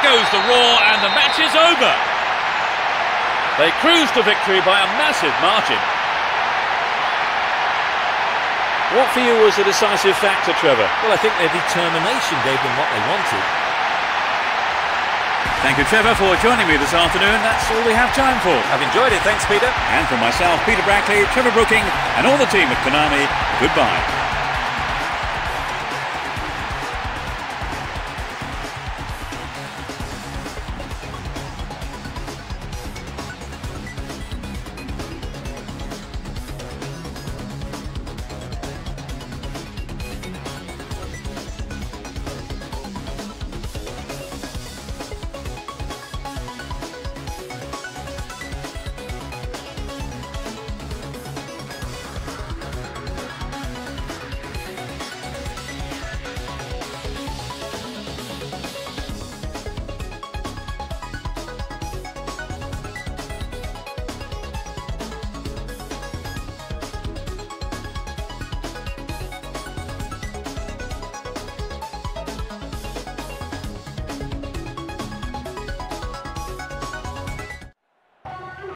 goes the roar and the match is over. They cruise to victory by a massive margin. What for you was the decisive factor, Trevor? Well, I think their determination gave them what they wanted. Thank you, Trevor, for joining me this afternoon. That's all we have time for. I've enjoyed it. Thanks, Peter. And from myself, Peter Brackley, Trevor Brooking, and all the team at Konami, goodbye.